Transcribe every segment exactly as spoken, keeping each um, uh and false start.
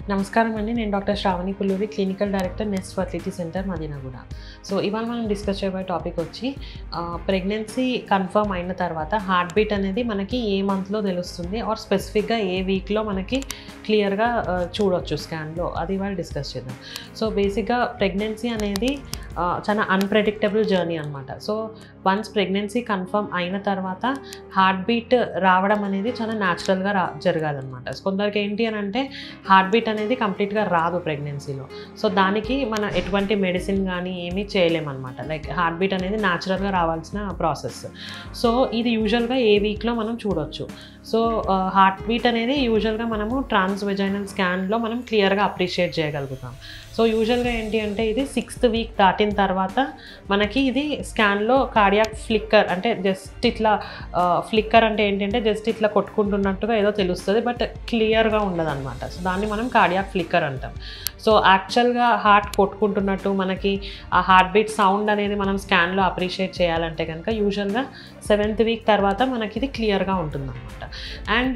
నమస్కారం అండి. నేను doctor Sravani Pulluri, clinical director Nest fertility centre Madinaguda. So ఇవాళ మనం డిస్కస్ చేయబోయే టాపిక్ వచ్చి ప్రెగ్నెన్సీ కన్ఫర్మ్ అయిన తర్వాత హార్ట్ బీట్ అనేది మనకి ఏ మంత్లో తెలుస్తుంది ఆర్ స్పెసిఫిక్గా ఏ వీక్లో మనకి క్లియర్గా చూడవచ్చు స్కాన్లో, అది ఇవాళ డిస్కస్ చేద్దాం. సో బేసిక్గా ప్రెగ్నెన్సీ అనేది చాలా అన్ప్రెడిక్టబుల్ జర్నీ అనమాట. సో వన్స్ ప్రెగ్నెన్సీ కన్ఫర్మ్ అయిన తర్వాత హార్ట్ బీట్ రావడం అనేది చాలా న్యాచురల్గా రా జరగాలన్నమాట. కొందరికి ఏంటి అని అంటే హార్ట్ బీట్ అనేది కంప్లీట్గా రాదు ప్రెగ్నెన్సీలో. సో దానికి మనం ఎటువంటి మెడిసిన్ కానీ ఏమీ చేయలేమన్నమాట. లైక్ హార్ట్ బీట్ అనేది న్యాచురల్గా రావాల్సిన ప్రాసెస్. సో ఇది యూజువల్గా ఏ వీక్లో మనం చూడొచ్చు. సో హార్ట్ బీట్ అనేది యూజువల్గా మనము ట్రాన్స్ వెజైనల్ స్కాన్లో మనం క్లియర్గా అప్రిషియేట్ చేయగలుగుతాం. సో యూజువల్గా ఏంటి అంటే ఇది సిక్స్త్ వీక్ దాటిన తర్వాత మనకి ఇది స్కాన్లో కార్డియాక్ ఫ్లిక్కర్, అంటే జస్ట్ ఇట్లా ఫ్లిక్కర్ అంటే ఏంటంటే జస్ట్ ఇట్లా కొట్టుకుంటున్నట్టుగా ఏదో తెలుస్తుంది, బట్ క్లియర్గా ఉండదు అనమాట. సో దాన్ని మనం కార్డియాక్ ఫ్లిక్కర్ అంటాం. సో యాక్చువల్గా హార్ట్ కొట్టుకుంటున్నట్టు మనకి ఆ హార్ట్ బీట్ సౌండ్ అనేది మనం స్కాన్లో అప్రిషియేట్ చేయాలంటే కనుక యూజువల్గా సెవెంత్ వీక్ తర్వాత మనకి ఇది క్లియర్గా ఉంటుందన్నమాట. అండ్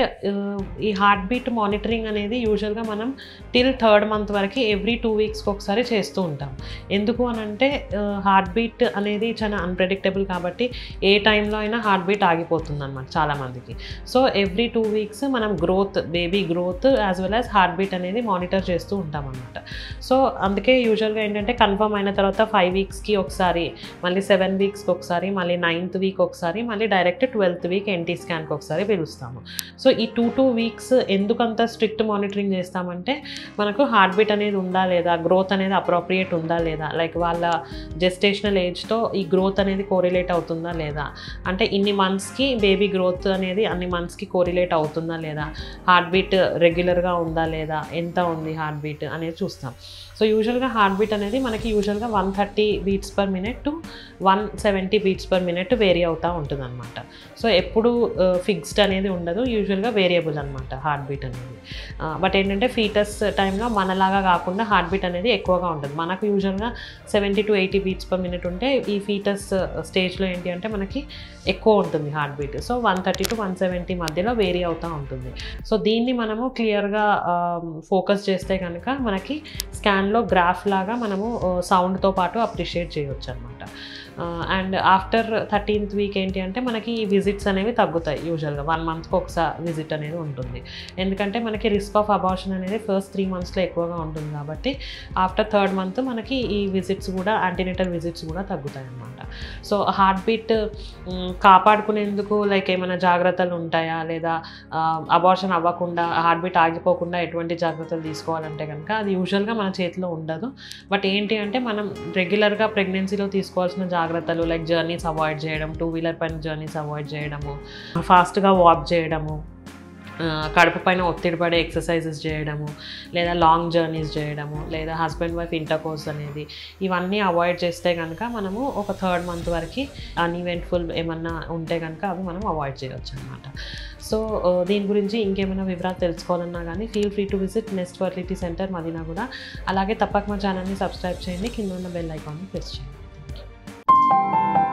ఈ హార్ట్ బీట్ మానిటరింగ్ అనేది యూజువల్గా మనం టిల్ థర్డ్ మంత్ వరకు ఎవ్రీ టూ వీక్స్కి ఒకసారి చేస్తూ ఉంటాం. ఎందుకు అని అంటే హార్ట్ బీట్ అనేది చాలా అన్ప్రెడిక్టబుల్ కాబట్టి ఏ టైంలో అయినా హార్ట్ బీట్ ఆగిపోతుంది అనమాట చాలామందికి. సో ఎవ్రీ టూ వీక్స్ మనం growth, baby growth as well as heart beat అనేది మానిటర్ చేస్తూ ఉంటాం అనమాట. సో అందుకే యూజువల్గా ఏంటంటే కన్ఫర్మ్ అయిన తర్వాత ఫైవ్ వీక్స్కి ఒకసారి, మళ్ళీ సెవెన్ వీక్స్కి ఒకసారి, మళ్ళీ నైన్త్ వీక్ ఒకసారి, మళ్ళీ డైరెక్ట్ ట్వెల్త్ వీక్ ఎన్టీ స్కాన్కి ఒకసారి పిలుస్తాము. సో ఈ టూ టూ వీక్స్ ఎందుకంత స్ట్రిక్ట్ మానిటరింగ్ చేస్తామంటే మనకు హార్ట్ బీట్ అనేది ఉందా లేదా, గ్రోత్ అనేది అప్రోప్రియేట్ ఉందా లేదా, లైక్ వాళ్ళ జెస్టేషనల్ ఏజ్తో ఈ గ్రోత్ అనేది కోరిలేట్ అవుతుందా లేదా, అంటే ఇన్ని మంత్స్కి బేబీ గ్రోత్ అనేది అన్ని మంత్స్కి కోరిలేట్ అవుతుందా లేదా, హార్ట్ బీట్ రెగ్యులర్గా ఉందా లేదా, ఎంత ఉంది హార్ట్ బీట్ అనేది చూస్తాం. సో యూజువల్గా హార్ట్ బీట్ అనేది మనకి యూజువల్గా one thirty beats per minute to one seventy beats per minute vary అవుతూ ఉంటుంది అనమాట. సో ఎప్పుడు ఫిక్స్డ్ అనేది ఉండదు, యూజువల్గా వేరియబుల్ అనమాట హార్ట్ బీట్ అనేది. బట్ ఏంటంటే ఫీటస్ టైంలో మనలాగా కాకుండా హార్ట్ బీట్ అనేది ఎక్కువగా ఉంటుంది. మనకు యూజువల్గా seventy to eighty beats per minute ఉంటే ఈ ఫీటస్ స్టేజ్లో ఏంటి అంటే మనకి ఎక్కువ ఉంటుంది heart beat. So one thirty to one seventy మధ్యలో వేరీ అవుతూ ఉంటుంది. సో దీన్ని మనము క్లియర్గా ఫోకస్ చేస్తే కనుక మనకి స్కాన్లో గ్రాఫ్ లాగా మనము సౌండ్తో పాటు అప్రిషియేట్ చేయవచ్చు అనమాట. అండ్ ఆఫ్టర్ థర్టీన్త్ వీక్ ఏంటి అంటే మనకి ఈ విజిట్స్ అనేవి తగ్గుతాయి. యూజువల్గా వన్ మంత్కి ఒకసారి విజిట్ అనేది ఉంటుంది. ఎందుకంటే మనకి రిస్క్ ఆఫ్ అబార్షన్ అనేది ఫస్ట్ త్రీ మంత్స్లో ఎక్కువగా ఉంటుంది కాబట్టి ఆఫ్టర్ థర్డ్ మంత్ మనకి ఈ విజిట్స్ కూడా, యాంటీనేటల్ విజిట్స్ కూడా తగ్గుతాయి అన్నమాట. సో హార్ట్ బీట్ కాపాడుకునేందుకు లైక్ ఏమైనా జాగ్రత్తలు ఉంటాయా, లేదా అబార్షన్ అవ్వకుండా హార్ట్ బీట్ ఆగిపోకుండా ఎటువంటి జాగ్రత్తలు తీసుకోవాలంటే కనుక అది యూజువల్గా మన చేతిలో ఉండదు. బట్ ఏంటి అంటే మనం రెగ్యులర్గా ప్రెగ్నెన్సీలో తీసుకోవాల్సిన జాగ్రత్తలు లైక్ జర్నీస్ అవాయిడ్ చేయడం, టూ వీలర్ పైన జర్నీస్ అవాయిడ్ చేయడము, ఫాస్ట్గా వాక్ చేయడము, కడుపు పైన ఒత్తిడి పడే ఎక్సర్సైజెస్ చేయడము, లేదా లాంగ్ జర్నీస్ చేయడము, లేదా హస్బెండ్ వైఫ్ ఇంటర్కోర్స్ అనేది, ఇవన్నీ అవాయిడ్ చేస్తే కనుక మనము ఒక థర్డ్ మంత్ వరకు అన్ఈవెంట్ఫుల్ ఏమన్నా ఉంటే కనుక అవి మనం అవాయిడ్ చేయవచ్చు అనమాట. సో దీని గురించి ఇంకేమైనా వివరాలు తెలుసుకోవాలన్నా కానీ feel free to visit Nest fertility centre Madinaguda. అలాగే తప్పక మా ఛానల్ని సబ్స్క్రైబ్ చేయండి, కింద ఉన్న బెల్ ఐకాన్ని ప్రెస్ చేయండి. Thank you.